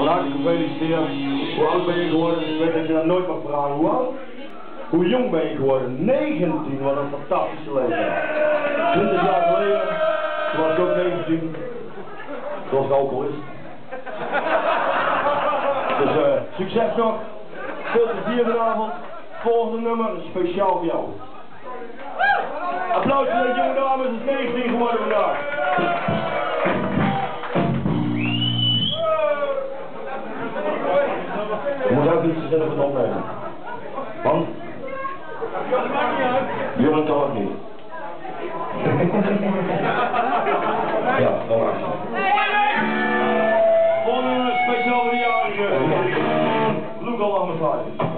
hartelijk gefeliciteerd. Hoe oud ben je geworden? Ik weet dat je dat nooit mag vragen. Hoe oud? Hoe jong ben je geworden? 19, wat een fantastische leeftijd. 20 jaar geleden, toen was ik ook 19. Zoals ik alcoholist. Dus succes nog. Veel plezier vanavond. Volgende nummer is speciaal voor jou. Applaus voor deze jonge dame, ze is 19 geworden vandaag. Je moet ook iets zeggen voor het opnemen. Want? Jongen kan het niet. Ja, dan maar. Volgende speciaal voor de jarigen. BullHammers live.